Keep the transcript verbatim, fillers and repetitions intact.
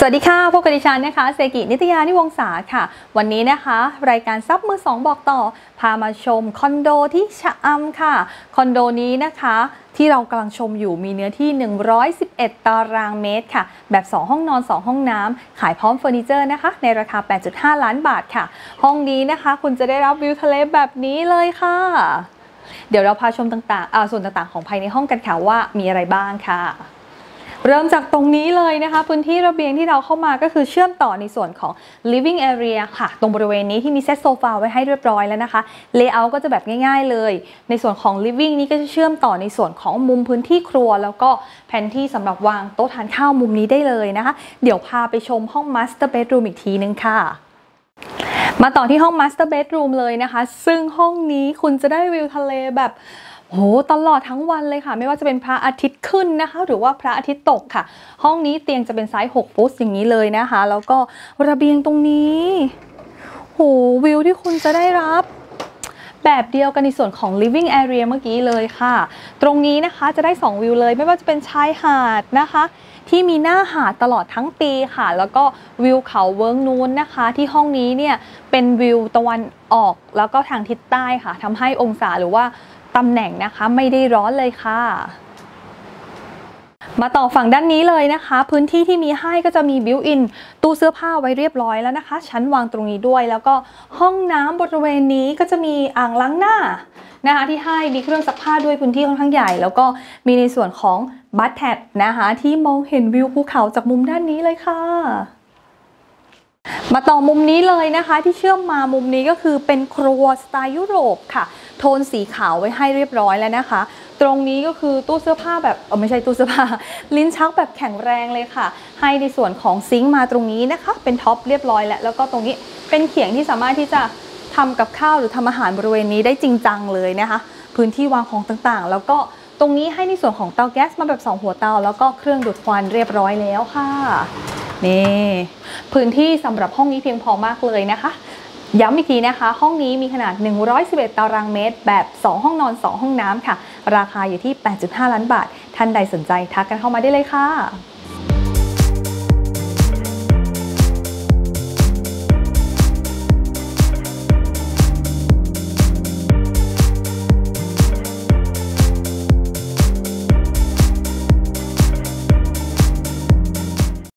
วัสดีค่ะพบกับดิฉันนะคะเซกินิตยานิวงศาค่ะวันนี้นะคะรายการซับมือสองบอกต่อพามาชมคอนโดที่ชะอำค่ะคอนโดนี้นะคะที่เรากำลังชมอยู่มีเนื้อที่หนึ่งร้อยสิบเอ็ดตารางเมตรค่ะแบบสองห้องนอนสองห้องน้ำขายพร้อมเฟอร์นิเจอร์นะคะในราคา แปดจุดห้า ล้านบาทค่ะห้องนี้นะคะคุณจะได้รับวิวทะเลแบบนี้เลยค่ะเดี๋ยวเราพาชมต่างๆส่วนต่างๆของภายในห้องกันค่ะว่ามีอะไรบ้างค่ะเริ่มจากตรงนี้เลยนะคะพื้นที่ระเบียงที่เราเข้ามาก็คือเชื่อมต่อในส่วนของ living area ค่ะตรงบริเวณนี้ที่มีเซตโซฟาไว้ให้เรียบร้อยแล้วนะคะ layout ก็จะแบบง่ายๆเลยในส่วนของ living นี้ก็จะเชื่อมต่อในส่วนของมุมพื้นที่ครัวแล้วก็แผนที่สำหรับวางโต๊ะทานข้าวมุมนี้ได้เลยนะคะเดี๋ยวพาไปชมห้อง master bedroom อีกทีนึงค่ะมาต่อที่ห้อง master bedroom เลยนะคะซึ่งห้องนี้คุณจะได้วิวทะเลแบบโหตลอดทั้งวันเลยค่ะไม่ว่าจะเป็นพระอาทิตย์ขึ้นนะคะหรือว่าพระอาทิตย์ตกค่ะห้องนี้เตียงจะเป็นไซส์หกฟุตอย่างนี้เลยนะคะแล้วก็ระเบียงตรงนี้โหวิวที่คุณจะได้รับแบบเดียวกันในส่วนของ living area เมื่อกี้เลยค่ะตรงนี้นะคะจะได้สองวิวเลยไม่ว่าจะเป็นชายหาดนะคะที่มีหน้าหาดตลอดทั้งปีค่ะแล้วก็วิวเขาเวิร์กนูนนะคะที่ห้องนี้เนี่ยเป็นวิวตะวันออกแล้วก็ทางทิศใต้ค่ะทำให้องศาหรือว่าตำแหน่งนะคะไม่ได้ร้อนเลยค่ะมาต่อฝั่งด้านนี้เลยนะคะพื้นที่ที่มีให้ก็จะมีบิวอินตู้เสื้อผ้าไว้เรียบร้อยแล้วนะคะชั้นวางตรงนี้ด้วยแล้วก็ห้องน้ำบริเวณนี้ก็จะมีอ่างล้างหน้านะคะที่ให้มีเครื่องซักผ้าด้วยพื้นที่ค่อนข้างใหญ่แล้วก็มีในส่วนของบัตแท็บนะคะที่มองเห็นวิวภูเขาจากมุมด้านนี้เลยค่ะมาต่อมุมนี้เลยนะคะที่เชื่อมมามุมนี้ก็คือเป็นครัวสไตล์ยุโรปค่ะโทนสีขาวไว้ให้เรียบร้อยแล้วนะคะตรงนี้ก็คือตู้เสื้อผ้าแบบเออไม่ใช่ตู้เสื้อผ้าลิ้นชักแบบแข็งแรงเลยค่ะให้ในส่วนของซิงค์มาตรงนี้นะคะเป็นท็อปเรียบร้อยแล้วแล้วก็ตรงนี้เป็นเขียงที่สามารถที่จะทำกับข้าวหรือทำอาหารบริเวณนี้ได้จริงจังเลยนะคะพื้นที่วางของต่างๆแล้วก็ตรงนี้ให้ในส่วนของเตาแก๊สมาแบบสองหัวเตาแล้วก็เครื่องดูดควันเรียบร้อยแล้วค่ะนี่พื้นที่สำหรับห้องนี้เพียงพอมากเลยนะคะย้ำอีกทีนะคะห้องนี้มีขนาดหนึ่งร้อยสิบเอ็ดตารางเมตรแบบสองห้องนอนสองห้องน้ำค่ะราคาอยู่ที่ แปดจุดห้า ล้านบาทท่านใดสนใจทักกันเข้ามาได้เลยค่ะ